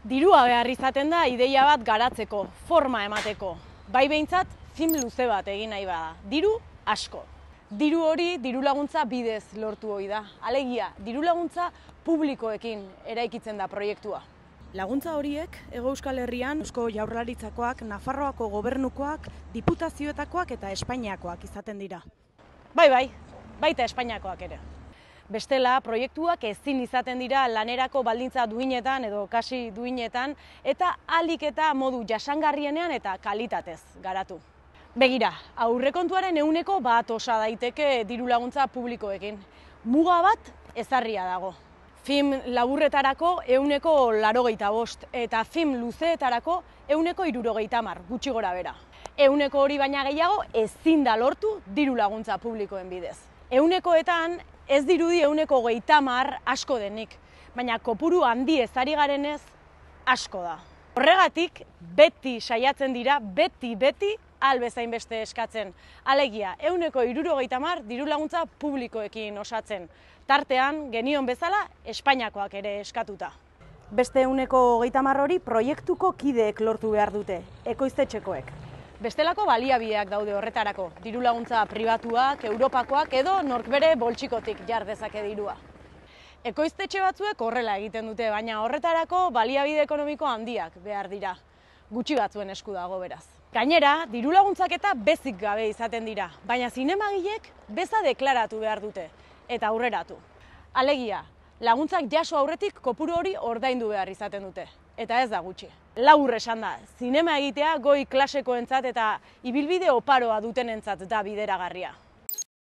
Dirua behar izaten da ideia bat garatzeko, forma emateko. Bai behintzat, film luze bat egin nahi bada. Diru asko. Diru hori diru laguntza bidez lortu ohi da. Alegia, diru laguntza publikoekin eraikitzen da proiektua. Laguntza horiek, Hego Euskal Herrian, Eusko Jaurlaritzakoak, Nafarroako gobernukoak, diputazioetakoak eta Espainiakoak izaten dira. Bai, baita Espainiakoak ere. Bestela, proiektuak ezin izaten dira lanerako baldintza duinetan edo kasi duinetan eta ahalik eta modu jasangarrienean eta kalitatez garatu. Begira, aurrekontuaren 100% osa daiteke diru laguntza publikoekin. Muga bat ezarria dago. Film laburretarako 185 eta film luzeetarako 170, gutxi gora bera. 100 hori baina gehiago ezin da lortu diru laguntza publikoen bidez. 100etan ez dirudi 130 asko denik, baina kopuru handi ez ari garenez asko da. Horregatik, beti saiatzen dira, beti albezain beste eskatzen. Alegia, 130 diru laguntza publikoekin osatzen. Tartean, genion bezala, Espainiakoak ere eskatuta. Beste 130 hori proiektuko kideek lortu behar dute, ekoiztetxekoek. Bestelako baliabideak daude horretarako, diru laguntza pribatuak, Europakoak edo nork bere boltsikotik jar dezake dirua. Ekoiztetxe batzuek horrela egiten dute, baina horretarako baliabide ekonomiko handiak behar dira. Gutxi batzuen esku dago beraz. Gainera, diru laguntzak eta bezik gabe izaten dira, baina zinemagilek beza deklaratu behar dute eta aurreratu. Alegia, laguntzak jaso aurretik kopuru hori ordaindu behar izaten dute. Eta ez da gutxi. Labur esan da, zinema egitea goi klasekoentzat eta ibilbide oparoa dutenentzat da bideragarria.